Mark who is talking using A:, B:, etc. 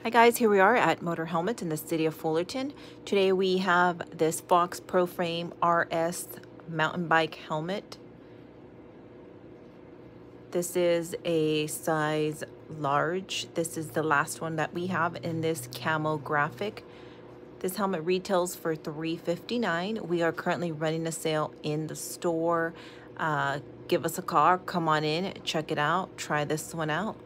A: Hi guys, here we are at Motorhelmets in the city of Fullerton. Today we have this Fox Proframe RS mountain bike helmet. This is a size large. This is the last one that we have in this camo graphic. This helmet retails for $359. We are currently running a sale in the store. Give us a call, come on in, check it out, try this one out.